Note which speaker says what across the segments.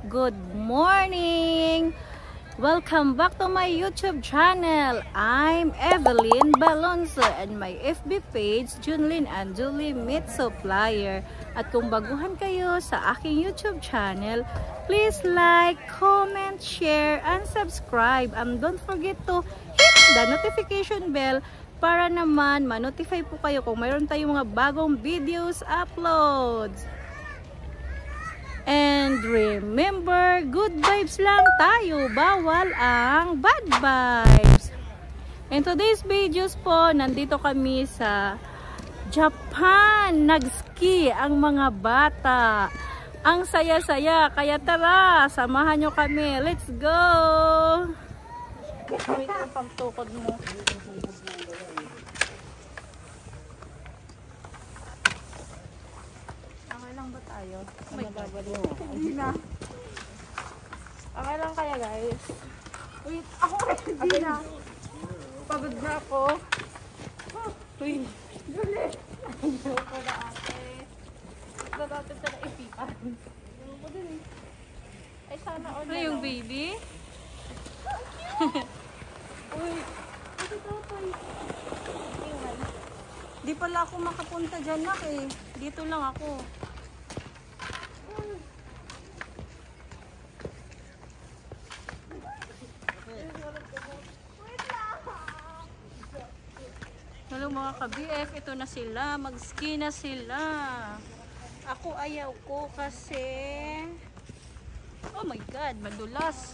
Speaker 1: good morning! Welcome back to my YouTube channel. I'm Evelyn Balonzo and my FB page, Junlin and Julie Meat Supplier. At kung baguhan kayo sa aking YouTube channel, please like, comment, share, and subscribe. And don't forget to hit the notification bell para naman ma-notify po kayo kung mayroon tayong mga bagong videos uploads. And remember, good vibes lang tayo, bawal ang bad vibes. In today's videos po, nandito kami sa Japan. Nag-ski ang mga bata. Ang saya-saya, kaya tara, samahan nyo kami. Let's go! Wait, ang pamtukod mo. Tayo. Hindi na. Okay lang kaya guys. Wait, ako hindi na. Pagod na ako. Uy. Julie. Ayoko na ate. Nagtatapit na ipipan. Ayoko din eh. Ay sana all na yung baby? Uy. Ito tatay. Di pala ako makapunta dyan nak eh. Dito lang ako. Hello mga ka-BF, ito na sila, mag-ski na sila. Ako ayaw ko kasi, oh my god, madulas.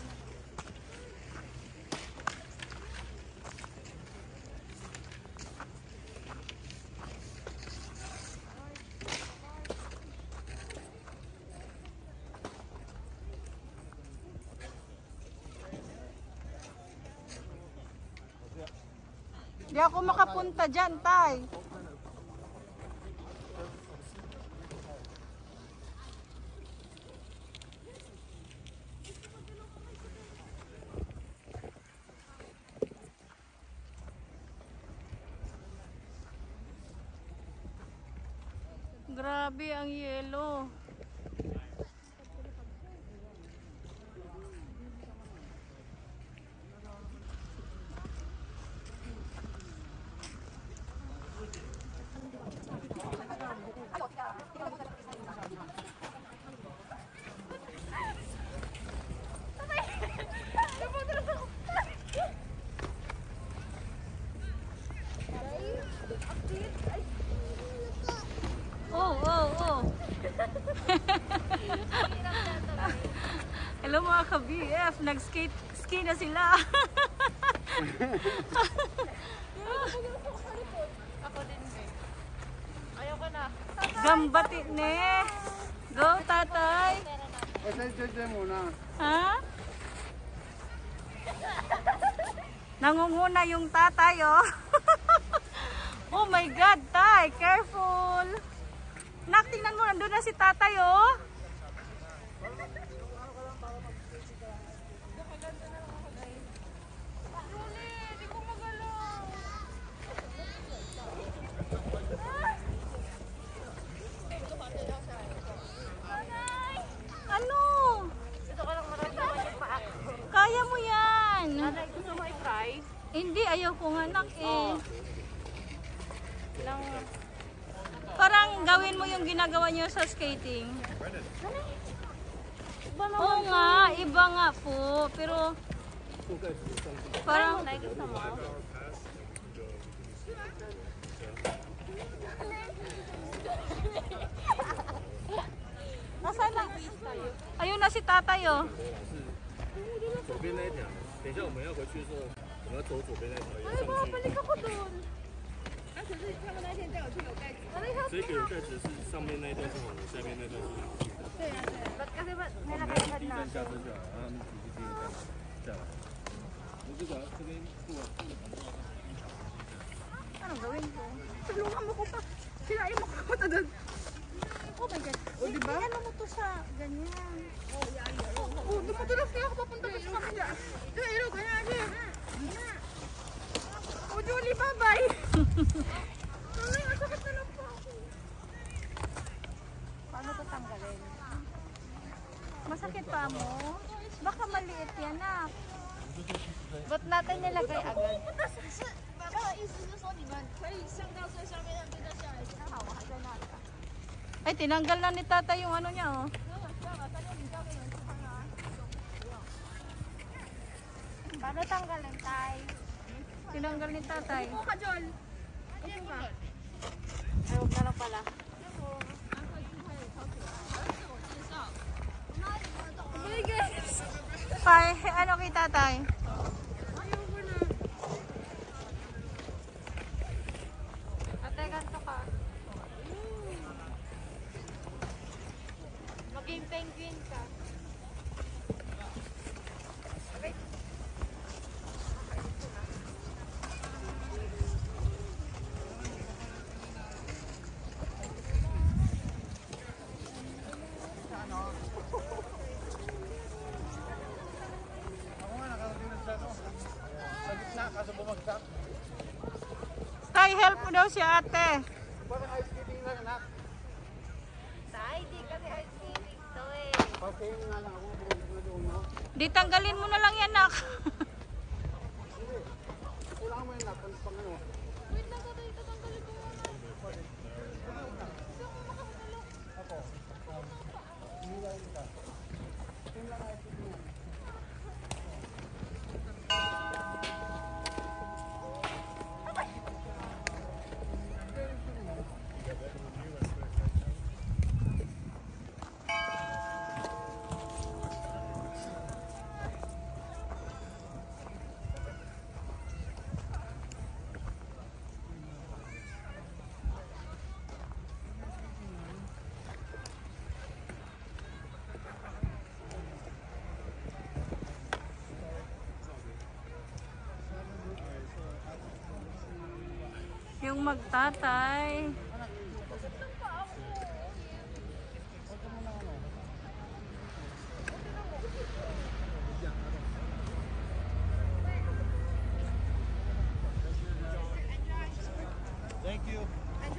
Speaker 1: Di ako makapunta dyan, tay. Grabe ang yelo. Hello mga ka-BF, nag-ski na sila. Ako din eh. Ayoko na. Gambati ne. Go tatay. Ha? Nangunguna yung tatay oh. Oh my god tay, careful. Nak, tingnan mo, nandun na si tatay oh. Ano? Kaya mo yan.
Speaker 2: Nanay, gusto mo i-fry?
Speaker 1: Hindi, ayaw ko nga nak eh. Parang gawin mo yung ginagawa niyo sa skating. Oo nga, iba nga po. Pero parang nasaan na? Ayun na si tatay oh. Ay, babalik ako doon.
Speaker 3: 所以给有盖子是上面那一段是红的，下面那段是蓝的。
Speaker 2: 对啊，对。Kasi may
Speaker 3: nakakad na ako. 下车就好，然后他们直接下来。我这个这边不管。
Speaker 1: Anong gawin ko? Tulungan mo ko pa. Sinain mo ko ito doon. Oh my god. O diba? Ano mo to sa ganyan? Oh, yan. Oh, dumatulas kaya ako papunta ko sa kanila. Ilo, ganyan din. Oh, Julie, bye-bye. Ay, masakit na lang po ako. Paano ito tanggalin? Masakit pa mo? Baka maliit yan, nak.
Speaker 2: Ba't natin nilagay agad?
Speaker 1: Ay, tinanggal na ni tata yung ano niya, oh.
Speaker 2: Paano tanggalin, tay?
Speaker 1: Tinanggal ni tatay.
Speaker 2: Upo ka, Jol. Upo ka. Ay, huwag na lang pala. Bye, guys.
Speaker 1: Kay, ano kay tatay?
Speaker 2: Ate, ganito ka. Maging penguin ka.
Speaker 3: Kaso bumagsak.
Speaker 1: Tay, help mo daw si ate.
Speaker 3: Parang ice skating lang, anak.
Speaker 2: Tay, di kasi ice skating to eh.
Speaker 3: Okay, nga lang ako. Doon, no?
Speaker 1: Di tanggalin mo na lang yan, nak.
Speaker 3: Kailangan mo yun, nak. Pang ano.
Speaker 2: Wait lang, tay, tatanggalin ko muna.
Speaker 1: Yung magtatay.
Speaker 3: Thank you.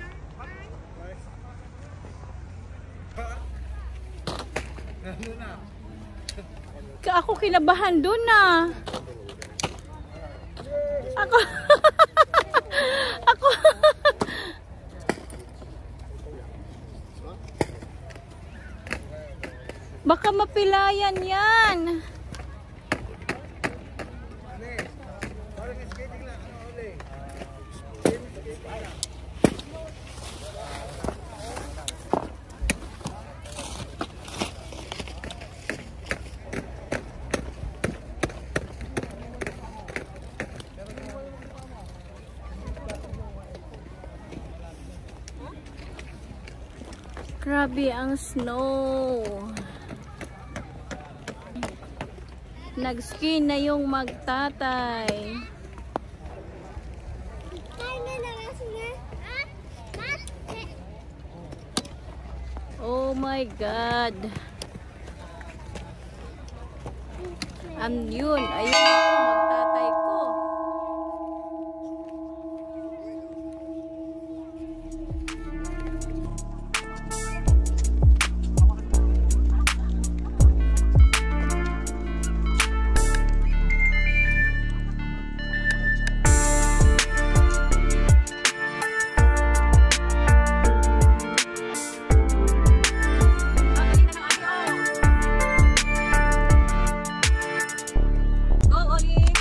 Speaker 3: Ano na?
Speaker 1: Ako kinabahan doon na. Ako. Ako. Baka mapilayan yan.
Speaker 3: Parang skating lang. Ano ulit?
Speaker 1: Grabe ang snow. Nag-ski na yung magtatay. Oh my God. Yun, ayun yung magtatay ko. Go, Oli!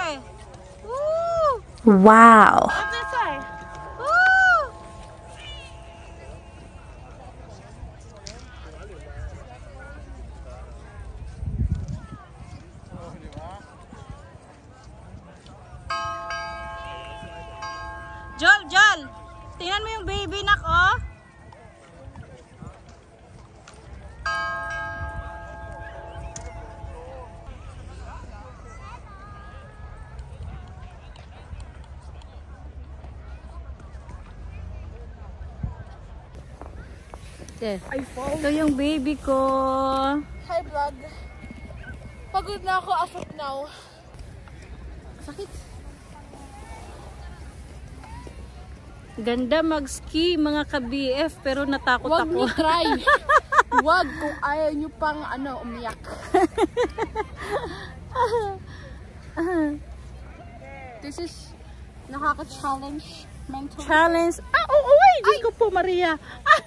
Speaker 1: Woo!
Speaker 2: Wow.
Speaker 1: Up this way. Woo! Jol! Tingnan mo yung baby nak, oh. Ito yung baby ko.
Speaker 2: Hi vlog. Pagod na ako as of now. Sakit.
Speaker 1: Ganda mag-ski mga ka-BF pero natakot
Speaker 2: Wag
Speaker 1: ako.
Speaker 2: niyo try. Wag kung ayaw niyo pang umiyak. This is nakaka-challenge. Mental.
Speaker 1: Challenge. Ay! Diyos ko po, Maria.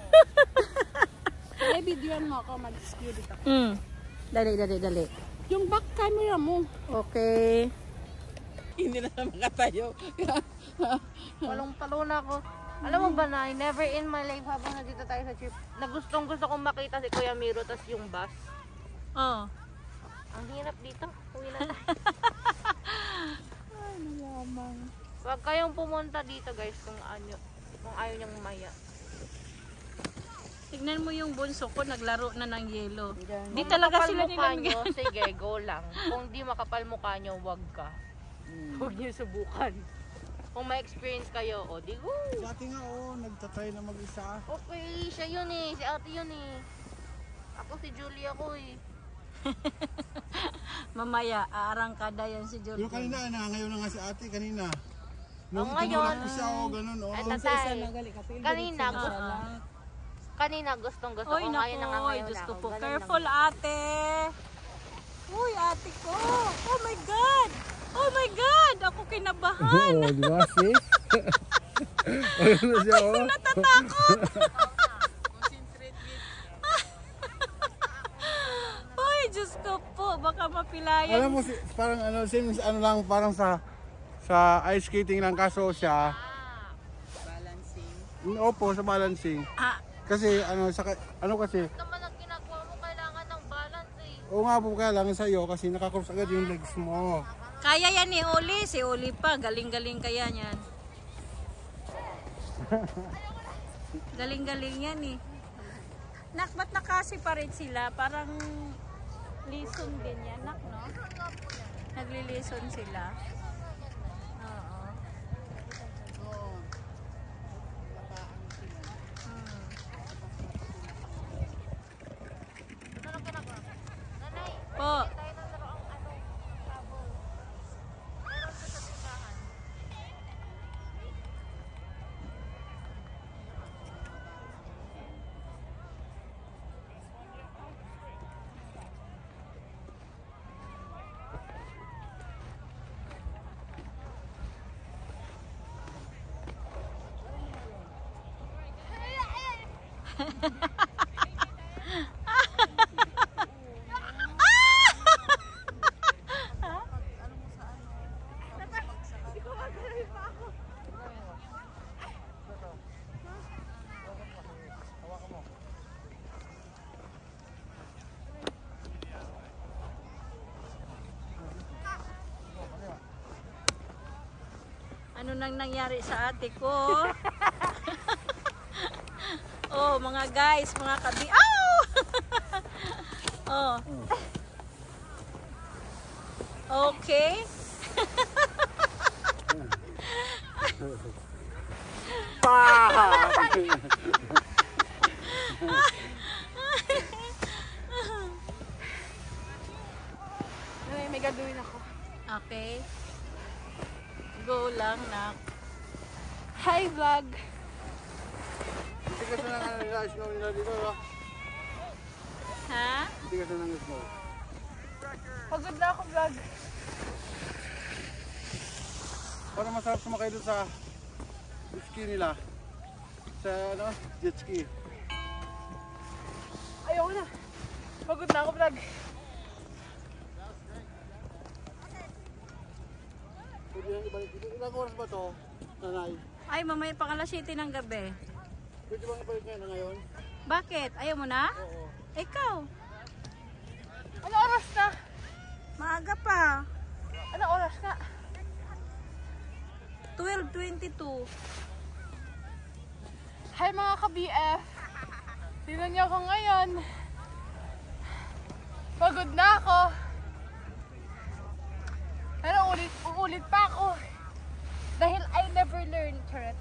Speaker 2: May videoan mo ako mag-ski dito.
Speaker 1: Dali.
Speaker 2: Yung back camera mo.
Speaker 1: Okay.
Speaker 2: Hindi na makatayo.
Speaker 4: Palong-palo na ako. Alam mo ba na, never in my life habang nandito tayo sa trip, na gustong gusto kong makita si Kuya Miro tas yung bus.
Speaker 1: Oh.
Speaker 4: Ang hirap dito. Uwi na tayo. Huwag kayong pumunta dito guys kung ayaw niyang maya.
Speaker 1: Tignan mo yung bunso ko, naglaro na ng yelo. Di
Speaker 4: Kung
Speaker 1: talaga
Speaker 4: makapal
Speaker 1: sila
Speaker 4: mukha
Speaker 1: nilamig.
Speaker 4: nyo, sige, go lang. Kung di makapal mukha nyo, wag ka. Huwag niyo subukan. Kung may experience kayo, o di go.
Speaker 3: Dati nga nagtatry na mag-isa.
Speaker 4: Okay, siya yun eh. Si ate yun eh. Ako si Julie ako eh.
Speaker 1: Mamaya, aarangkada yan si
Speaker 3: Pero
Speaker 1: Julie.
Speaker 3: kanina, ngayon na nga si ate kanina. Nung
Speaker 4: ngayon,
Speaker 3: tinulak ko siya, ganun,
Speaker 4: Ay, tatay. Kanina gustong gusto
Speaker 1: Oy,
Speaker 4: ko. Ngayon na nga
Speaker 1: naku,
Speaker 4: ngayon
Speaker 1: Diyos
Speaker 4: na
Speaker 1: ko
Speaker 4: ako.
Speaker 1: po.
Speaker 4: Ganun
Speaker 1: Careful,
Speaker 4: lang.
Speaker 1: ate. Uy, ate ko. Oh my God. Oh my God. Ako kinabahan.
Speaker 3: Oo, di ba? See? Ayun na siya, oh.
Speaker 1: Natatakot. Uy, Diyos ko po. Baka mapilayan.
Speaker 3: Alam mo, parang same lang, parang sa ice skating lang, kaso siya. Balancing? Opo, sa balancing. Kasi, kasi,
Speaker 4: Naman ang ginagawa mo, kailangan ng balance eh.
Speaker 3: oo nga po, kaya lang sa'yo, kasi nakakross agad yung legs mo.
Speaker 1: Kaya yan ni Oli. Si Oli pa. Galing-galing kaya niyan. Galing-galing yan eh. Nak, ba't nakasiparate sila? Parang lison din yan, nak, no? Nagli-lison sila. Oo. Po. Ano nang nangyari sa ate ko? Oh, mga guys, mga kabi. Ow! Oh. Okay.
Speaker 2: May gagawin ako.
Speaker 1: Okay. Go lang, nak.
Speaker 2: Hi vlog.
Speaker 3: Hindi kasi nila, snow nila dito, ba?
Speaker 1: Ha?
Speaker 3: Hindi kasi nang snow.
Speaker 2: Pagod na ako vlog.
Speaker 3: Parang masarap sumakay doon sa ski nila. Sa jet ski.
Speaker 2: Ayoko na. Pagod na ako vlog.
Speaker 3: nang ibalik dito. Ilang oras ba to, nanay?
Speaker 1: Ay, mamaya pang alas 7 ng gabi.
Speaker 3: Pwede bang ibalik ngayon na ngayon?
Speaker 1: Bakit? Ayaw mo na?
Speaker 3: Oo.
Speaker 1: Ikaw?
Speaker 4: Ano oras na?
Speaker 1: Maaga pa.
Speaker 4: Ano oras na?
Speaker 1: 12:22.
Speaker 4: Hi mga ka-BF! Tingnan niyo ako ngayon. Pagod na ako. Pero uulit pa ako. Dahil I never learned, correct?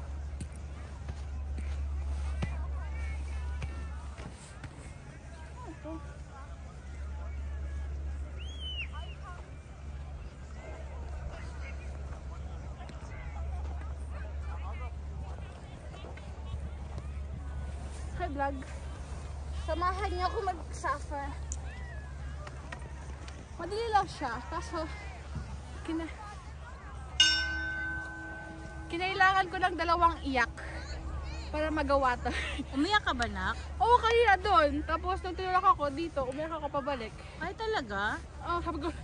Speaker 4: Hi vlog. Samahan niyo ako mag-suffer. Madali lang siya, kaso kinailangan ko ng 2 iyak para magawa to.
Speaker 1: Umiyak ka ba, nak?
Speaker 4: Oo, kanina doon. Tapos nung tinulak ako dito, umiyak ako pabalik.
Speaker 1: Ay, talaga?
Speaker 4: Oh, sabi ko,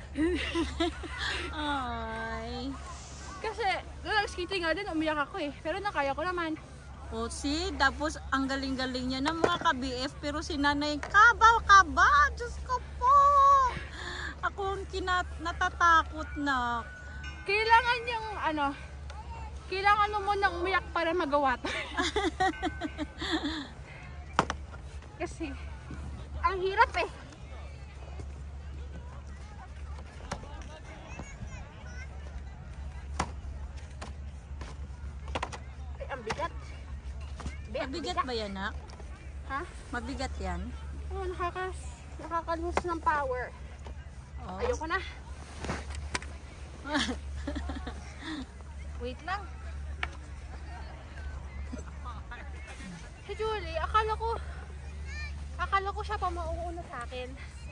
Speaker 1: Ay.
Speaker 4: kasi nung nag-skating nga din, umiyak ako eh. Pero nakaya ko naman.
Speaker 1: O, see? Tapos, ang galing-galing niya ng mga ka-BF, pero si nanay, kaba! Diyos ko po! Ako ang natatakot na.
Speaker 4: Kailangan yung kailangan mo munang umiyak para magawa to. Kasi, ang hirap eh. Ay, ang bigat.
Speaker 1: Mabigat ba yan, nak?
Speaker 4: Ha?
Speaker 1: Mabigat yan?
Speaker 4: Oo, nakakalus ng power.
Speaker 1: Oh.
Speaker 4: Ayoko na. Wait lang. Si Julie, akala ko siya pa mauuna sa akin.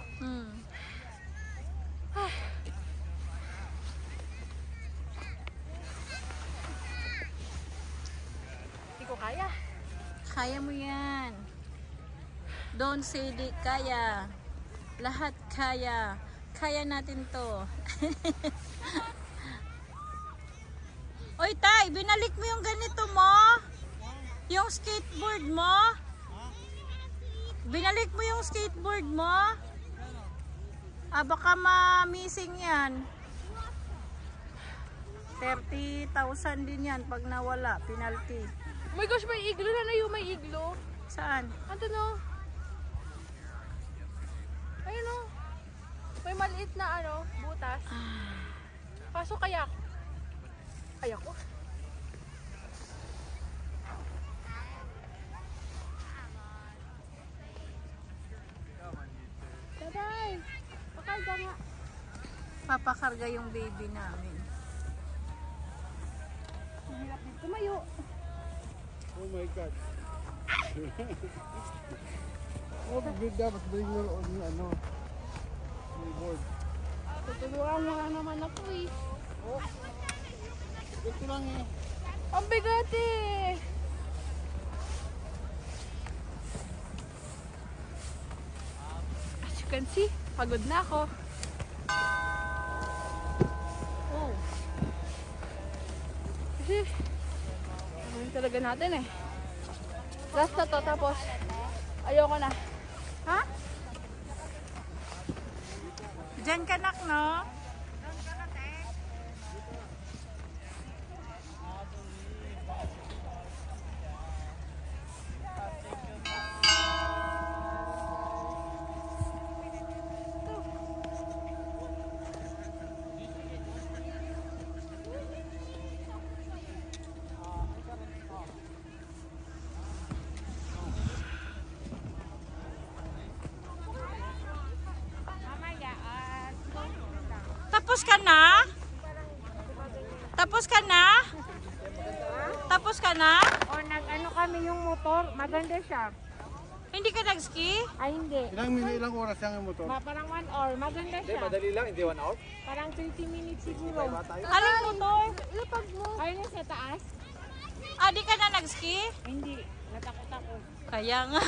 Speaker 4: Hindi ko kaya.
Speaker 1: Kaya mo yan. Don't say di kaya. Lahat kaya. Kaya natin to. Oy, Tay, binalik mo yung ganito mo? Yung skateboard mo? Binalik mo yung skateboard mo? Ah, baka ma-missing yan. 30,000 din yan pag nawala. Penalty.
Speaker 4: Oh my gosh, may iglo na yung may iglo.
Speaker 1: Saan?
Speaker 4: Ano no? Ayun no. May maliit na butas. Kaso kaya ko. Tatay, pakarga nga.
Speaker 1: Papakarga yung baby namin.
Speaker 4: Mahirap din tumayo.
Speaker 3: Oh my God. Oh, bigla dapat bring mo yung yung board.
Speaker 4: Tutulungan mo nga naman ako eh.
Speaker 3: Oh. Ito lang eh.
Speaker 4: Ang bigat eh. As you can see, pagod na ako. Oh. Kasi, ano talaga natin eh. Last na to, tapos ayoko na. Ha?
Speaker 1: Diyan ka, nak, no? Tapos ka na? Tapos ka na? Tapos ka na?
Speaker 2: O nag-ano kami yung motor, maganda siya.
Speaker 1: Hindi ka nag-ski?
Speaker 2: Ay hindi.
Speaker 3: Ilang oras yung motor?
Speaker 2: Parang 1 hour, maganda siya.
Speaker 5: Madali lang, hindi 1 hour.
Speaker 2: Parang 30 minutes siguro.
Speaker 1: Aling motor?
Speaker 2: Lapag mo. Ayun sa taas?
Speaker 1: Ah, di ka na nag-ski?
Speaker 2: Hindi, natakot ako.
Speaker 1: Kaya nga.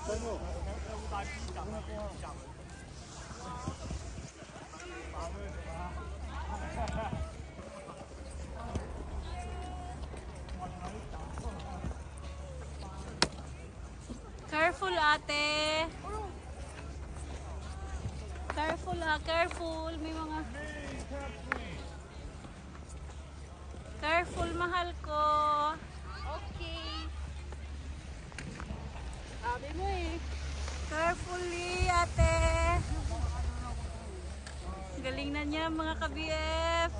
Speaker 1: Careful, ate. Careful, ha. Careful. May mga... Careful, mahal ko.
Speaker 4: Okay. Sabi mo eh.
Speaker 1: Carefully, ate. Galing na niya, mga ka-BF.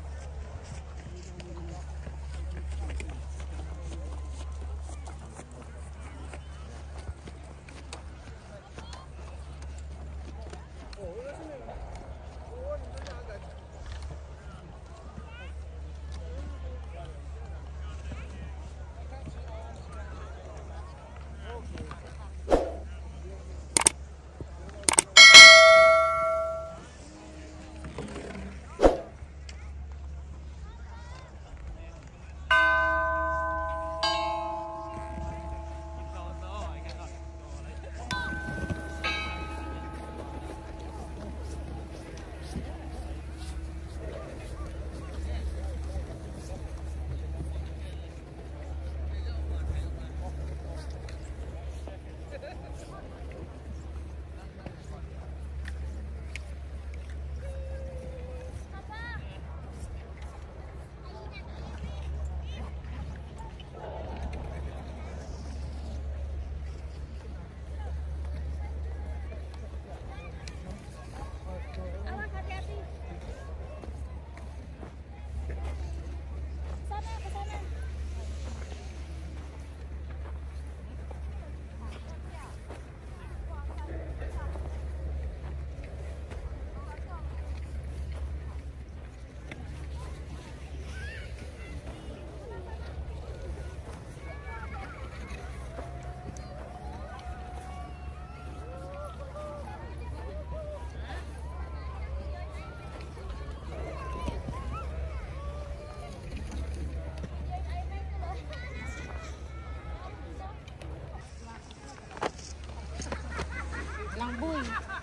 Speaker 4: Langboy.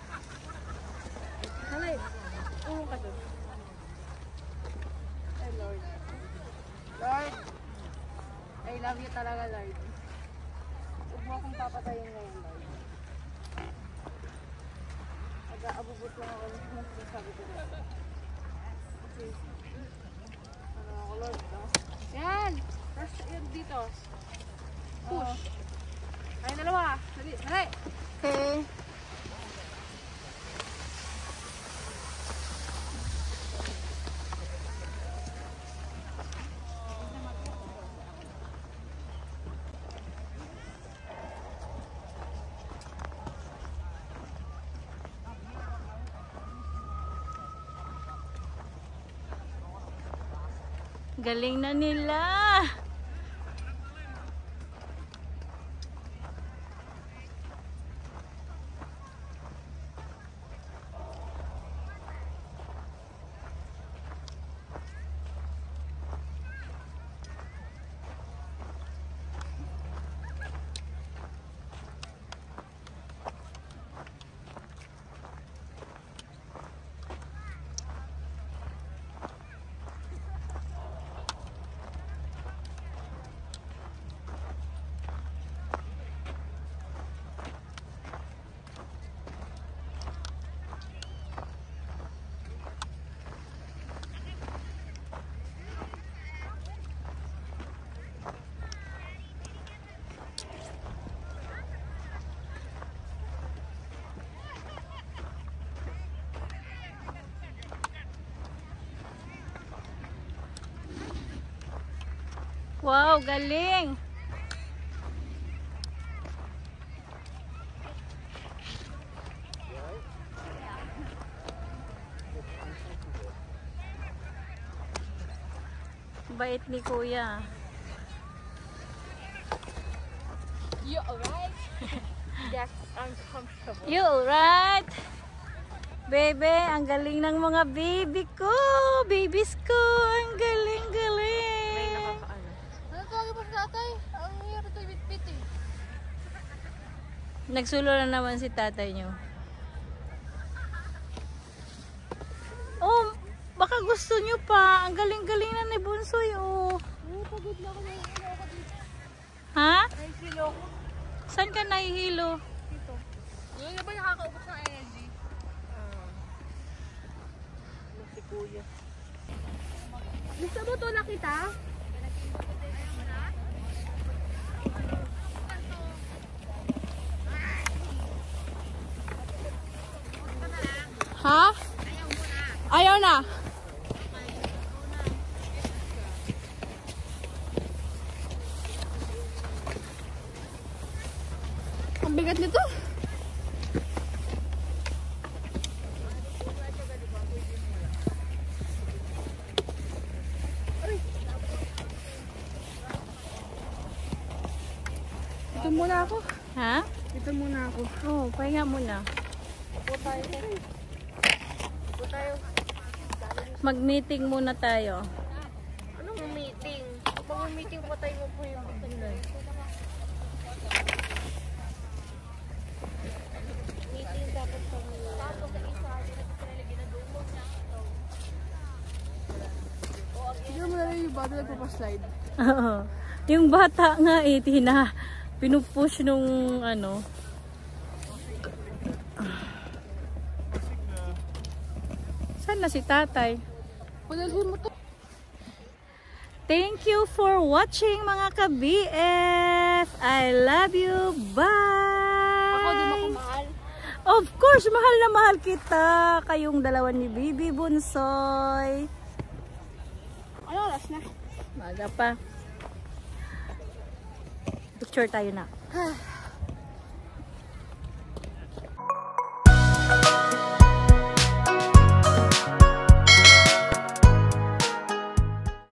Speaker 4: Halay. Urong ka doon. Ay, Lord. Lord. I love you talaga, Lord. Huwag mo akong papatayin ngayon, Lord. Nag-aabubot lang ako ng sabi ko doon. Okay. Ano ako, Lord, no? Yan! Rush yun dito. Push. Ay, dalawa. Dali, dali.
Speaker 1: Okay. Galing na nila. Wow, galing! Bait ni Kuya.
Speaker 4: You alright? That's uncomfortable.
Speaker 1: You alright? Bebe, ang galing ng mga baby ko. Babies ko. Ang galing, galing.
Speaker 2: Ano tawagin mo sa tatay? Ang hirap ito bitbit eh.
Speaker 1: Nagsulo na naman si tatay nyo. Oh, baka gusto nyo pa. Ang galing-galing na ni Bunsoy, oh.
Speaker 4: Pagod na ako na yung ako dito.
Speaker 1: Ha?
Speaker 4: Nahihilo ko.
Speaker 1: Saan ka nahihilo?
Speaker 4: Dito. Yung ba nakakaubos ng energy? Si kuya. Gusto mo tulak kita?
Speaker 1: Ha? Ayaw na.
Speaker 4: Ang bigat nito. Dito muna ako.
Speaker 1: Ha?
Speaker 4: Dito muna ako.
Speaker 1: Oh, pahinga muna.
Speaker 4: Upo tayo. Upo tayo.
Speaker 1: Mag-meeting muna tayo.
Speaker 4: Anong meeting? Kapag meeting pa tayo mo po yung meeting dapat sa mga. Tapos sa isa, pinalagyan na doon mo niya. Siguro mo na rin yung bata nagpapaslide.
Speaker 1: Oo. Yung bata nga pinupush nung ano. Saan na si tatay?
Speaker 4: Padalhin mo to.
Speaker 1: Thank you for watching mga ka-BF. I love you. Bye!
Speaker 4: Ako di mo ko mahal.
Speaker 1: Of course, mahal na mahal kita. Kayong dalawa ni Bibi Bunsoy.
Speaker 4: Ano oras na?
Speaker 1: Maga pa. Picture tayo na.